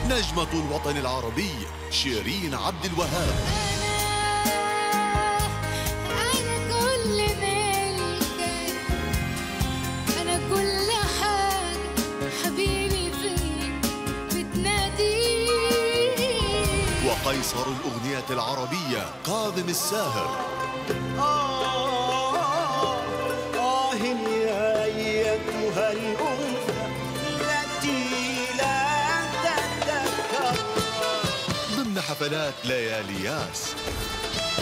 نجمة الوطن العربي شيرين عبد الوهاب. أنا كل ملكك، أنا كل حاجة حبيبي فيك بتناديك. وقيصر الأغنية العربية كاظم الساهر. يا أيتها الأنثى التي لا تتذكر ضمن حفلات ليالي ياس.